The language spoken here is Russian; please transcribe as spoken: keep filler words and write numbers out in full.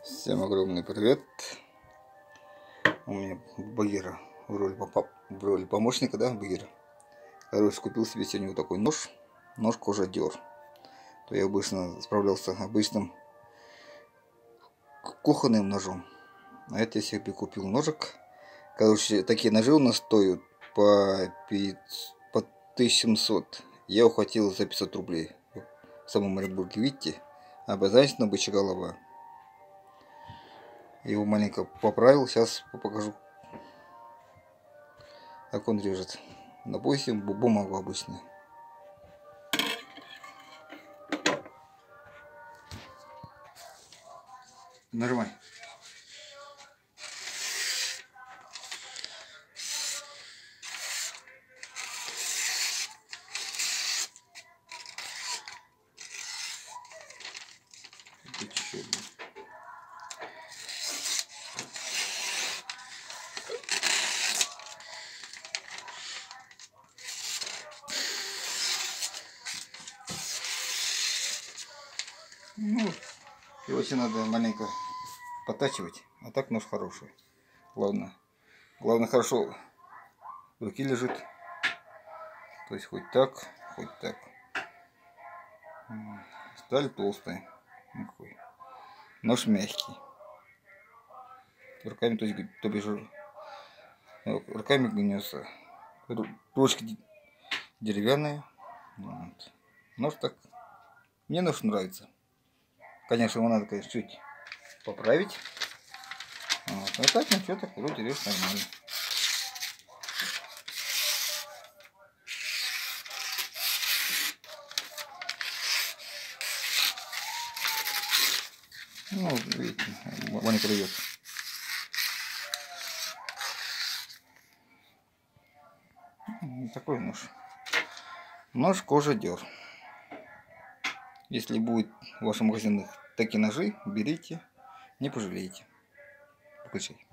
Всем огромный привет. У меня Багира в роли, в роли помощника, да, Багира. Короче, купил себе сегодня вот такой нож. Нож кожадер. То я обычно справлялся обычным кухонным ножом. А это я себе купил ножик. Короче, такие ножи у нас стоят по, по тысяче семьсот. Я ухватил за пятьсот рублей. В самом Оренбурге, видите? Обязательно бычья голова. Его маленько поправил, сейчас покажу, как он режет. Допустим, бумагу обычную. Нажимай. Ну, его все надо маленько подтачивать, а так нож хороший. Главное, главное хорошо в руке лежит. То есть хоть так, хоть так. Сталь толстая. Такой. Нож мягкий. Руками, то есть, то бишь, руками гнется. Ручки деревянные. Вот. Нож так. Мне нож нравится. Конечно, его надо, конечно, чуть поправить. Вот. А так, ну что, так вроде режь нормально. Ну, видите, маленько рвет. Такой нож. Нож кожадер. Если будет в вашем магазине такие ножи, берите, не пожалеете. Включай.